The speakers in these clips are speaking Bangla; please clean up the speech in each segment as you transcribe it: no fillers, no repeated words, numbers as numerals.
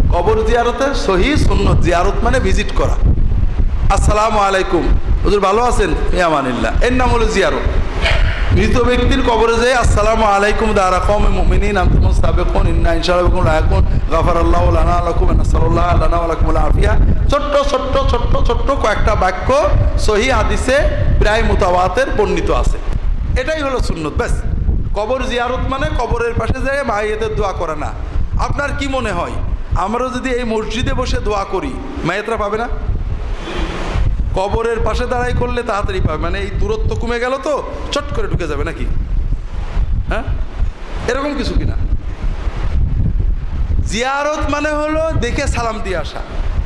কবর জিয়ারতে সহি সুন্নত জিয়ারত মানে ভিজিট করা। আসসালামু আলাইকুম হুজুর ভালো আছেন, ইয়ামানিল্লাহ, এর নাম হলো জিয়ারত। মৃত ব্যক্তির কবরে যেয়ে আসসালামু আলাইকুম দারা কওমে মুমিনিন আনতুম সাবিকুন ইন্না ইনশাআল্লাহ বিকুম লায়াকুন গাফারাল্লাহু লানা ওয়া লাকুম নাসাল্লাল্লাহু লানা ওয়া লাকুমুল আফিয়া। ছোট্ট ছোট্ট ছোট্ট ছোট্ট কয়েকটা বাক্য সহি হাদিসে প্রায় মুতাওয়াতির বর্ণিত আছে। এটাই হলো সুন্নত। ব্যাস, কবর জিয়ারত মানে কবরের পাশে যেয়ে মাইয়েতের দোয়া করা না। আপনার কি মনে হয় আমরা যদি এই মসজিদে বসে দোয়া করি মাইয়েতরা পাবে না? কবরের পাশে দাঁড়াই করলে তাড়াতাড়ি পাবে, মানে এই দূরত্ব কমে গেল তো চট করে ঢুকে যাবে নাকি? হ্যাঁ, এরকম কিছু কিনা? জিয়ারত মানে হলো দেখে সালাম দিয়ে আসা।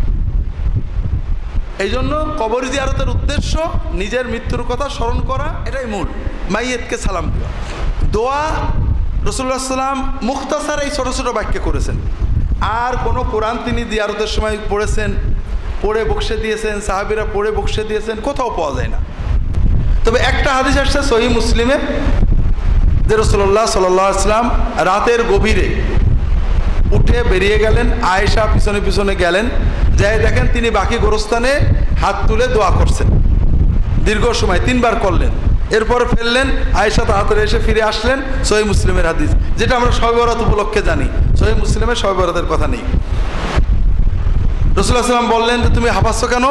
এই জন্য কবর জিয়ারতের উদ্দেশ্য নিজের মৃত্যুর কথা স্মরণ করা, এটাই মূল। মাইয়েতকে সালাম দেওয়া। দোয়া রাসূলুল্লাহ সাল্লাম মুখতাসার এই ছোট ছোট বাক্যে করেছেন। আর কোনো কোরআন তিনি জিয়ারতের সময় পড়েছেন, পড়ে বক্সে দিয়েছেন, সাহাবীরা পড়ে বক্সে দিয়েছেন, কোথাও পাওয়া যায় না। তবে একটা হাদিস আসছে সহিহ মুসলিমে যে রাসূলুল্লাহ সাল্লাল্লাহু আলাইহি ওয়াসাল্লাম রাতের গভীরে উঠে বেরিয়ে গেলেন, আয়েশা পিছনে পিছনে গেলেন, যাই দেখেন তিনি বাকি গোরস্থানে হাত তুলে দোয়া করছেন দীর্ঘ সময়, 3 বার করলেন। এরপরে ফেললেন, আয়েশা তাড়াতাড়ি এসে ফিরে আসলেন। সহিহ মুসলিমের হাদিস, যেটা আমরা শবে বরাত উপলক্ষে জানি। সহিহ মুসলিমে শবে বরাতের কথা নেই। রাসূলুল্লাহ সাল্লাম বললেন যে তুমি হাঁপাচ্ছ কেন?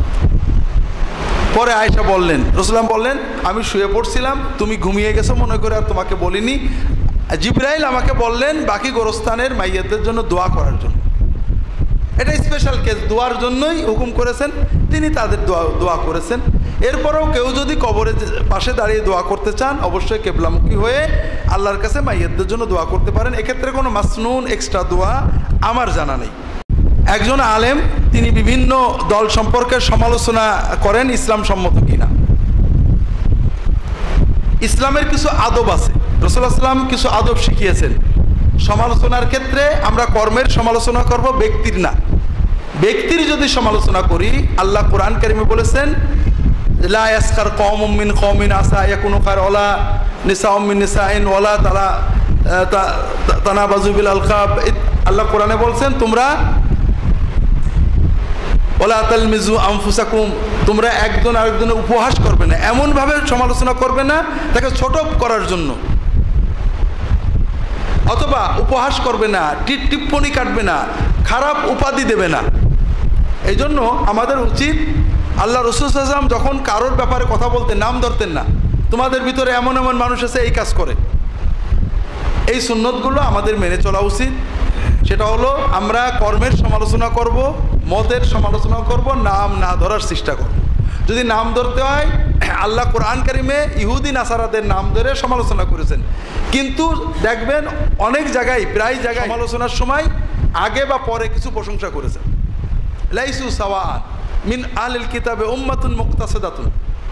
পরে আয়েশা বললেন, রাসূলুল্লাহ বললেন আমি শুয়ে পড়ছিলাম, তুমি ঘুমিয়ে গেছো মনে করে আর তোমাকে বলিনি। জিবরাইল আমাকে বললেন বাকি গোরস্থানের মাইয়াতদের জন্য দোয়া করার জন্য। এটা স্পেশাল কেস, দোয়ার জন্যই হুকুম করেছেন তিনি, তাদের দোয়া করেছেন। এরপরেও কেউ যদি কবরের পাশে দাঁড়িয়ে দোয়া করতে চান অবশ্যই কেবলামুখী হয়ে আল্লাহর কাছে মাইয়াতদের জন্য দোয়া করতে পারেন। এক্ষেত্রে কোনো মাসনুন এক্সট্রা দোয়া আমার জানা নেই। একজন আলেম তিনি বিভিন্ন দল সম্পর্কে সমালোচনা করেন ইসলাম সম্মত কিনা। ইসলামের কিছু আদব আছে, রাসূলুল্লাহ সাল্লাম কিছু আদব শিখিয়েছেন। সমালোচনার ক্ষেত্রে আমরা কর্মের সমালোচনা করব, ব্যক্তির না। ব্যক্তির যদি সমালোচনা করি, আল্লাহ কোরআন কারিমে বলেছেন লা ইয়াসখার কওমুম মিন কওমিন আসা ইয়াকুনু খায়রা ওয়ালা নিসাউম মিন নিসাইন ওয়ালা তানাবাযু বিল আলকাব। আল্লাহ কোরআনে বলছেন তোমরা ওয়ালা তালমিজু আনফুসাকুম, তোমরা একজন আরেকজনের উপহাস করবে না, এমনভাবে সমালোচনা করবে না তাকে ছোট করার জন্য, অথবা উপহাস করবে না, টিপ্পনি কাটবে না, খারাপ উপাধি দেবে না। এই জন্য আমাদের উচিত, আল্লাহ রাসূল সাল্লাল্লাহু আলাইহি ওয়াসাল্লাম যখন কারোর ব্যাপারে কথা বলতেন নাম ধরতেন না। তোমাদের ভিতরে এমন এমন মানুষ আছে এই কাজ করে, এই সুন্নতগুলো আমাদের মেনে চলা উচিত। সেটা হলো আমরা কর্মের সমালোচনা করব, মতের সমালোচনা করব, নাম না ধরার চেষ্টা করব। যদি নাম ধরতে হয়, আল্লাহ কোরআন কারিমে ইহুদি নাসারাদের নাম ধরে সমালোচনা করেছেন, কিন্তু দেখবেন অনেক জায়গায় প্রায় জায়গায় সমালোচনার সময় আগে বা পরে কিছু প্রশংসা করেছেন। লাইসু সাওয়াআন মিন আহলিল কিতাবে উম্মাতুন মুকতাসিদাতুন।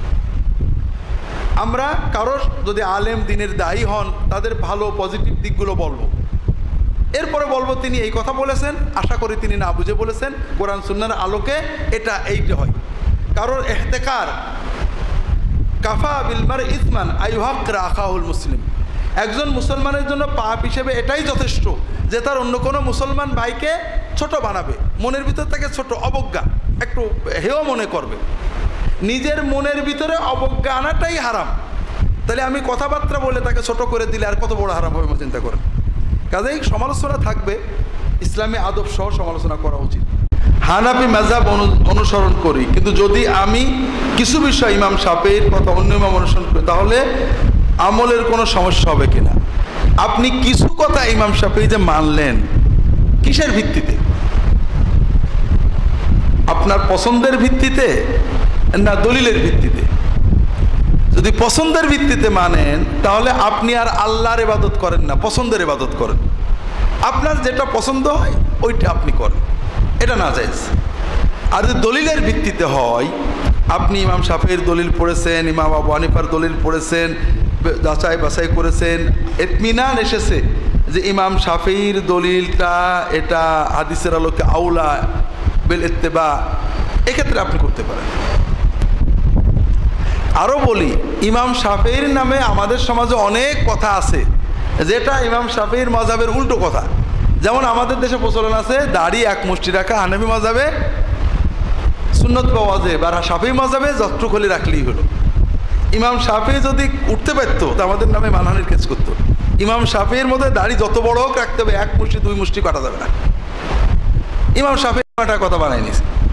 আমরা কারোর যদি আলেম দিনের দায়ী হন তাদের ভালো পজিটিভ দিকগুলো বলবো, এরপরে বলবো তিনি এই কথা বলেছেন, আশা করি তিনি না বুঝে বলেছেন, কোরআন সুন্নাহর আলোকে এইটা হয়। কারোর ইহতিকার কাফা বিল মারই ইসমান আইয়ুহাক্কিরা আখাহুল মুসলিম। একজন মুসলমানের জন্য পাপ হিসেবে এটাই যথেষ্ট যে তার অন্য কোনো মুসলমান ভাইকে ছোট বানাবে, মনের ভিতর থেকে ছোট অবজ্ঞা, একটু হেয় মনে করবে। নিজের মনের ভিতরে অবজ্ঞা আনাটাই হারাম। তাহলে আমি কথাবার্তা বলে তাকে ছোট করে দিলে আর কত বড় হারাম হবে চিন্তা করেন। কাজেই সমালোচনা থাকবে, ইসলামী আদব সহ সমালোচনা করা উচিত। হানাফি মাযহাব অনুসরণ করি, কিন্তু যদি আমি কিছু বিষয় ইমাম শাফিঈর কথা অন্য ইমাম অনুসরণ করি তাহলে আমলের কোনো সমস্যা হবে কিনা। আপনি কিছু কথা ইমাম শাফিঈ যে মানলেন কিসের ভিত্তিতে? আপনার পছন্দের ভিত্তিতে না দলিলের ভিত্তিতে? যদি পছন্দের ভিত্তিতে মানেন তাহলে আপনি আর আল্লাহর ইবাদত করেন না, পছন্দের ইবাদত করেন। আপনার যেটা পছন্দ হয় ওইটা আপনি করেন, এটা না জায়েজ। আর যদি দলিলের ভিত্তিতে হয়, আপনি ইমাম শাফিঈর দলিল পড়েছেন, ইমাম আবু হানিফার দলিল পড়েছেন, যাচাই বাছাই করেছেন, ইতমিনান এসেছে যে ইমাম শাফিঈর দলিলটা এটা হাদিসের আলোকে আউলা বিল ইত্তিবা, এক্ষেত্রে আপনি করতে পারেন। আরও বলি, ইমাম শাফিঈর নামে আমাদের সমাজে অনেক কথা আছে যেটা ইমাম শাফিঈর মাযহাবের উল্টো কথা। যেমন আমাদের দেশে প্রচলন আছে দাড়ি এক মুষ্টি রাখা হানাফি মাযহাবে সুন্নত বা ওয়াজিব, আর শাফিঈ মাযহাবে যতটুকু হলে রাখলেই হলো। ইমাম শাফিঈ যদি উঠতে পারতো তো আমাদের নামে মানহানির কেস করতো। ইমাম শাফিঈর মধ্যে দাড়ি যত বড় হোক রাখতে হবে, এক মুষ্টি দুই মুষ্টি কাটা যাবে না। ইমাম শাফিঈ একটা কথা বানাই নিয়েছে।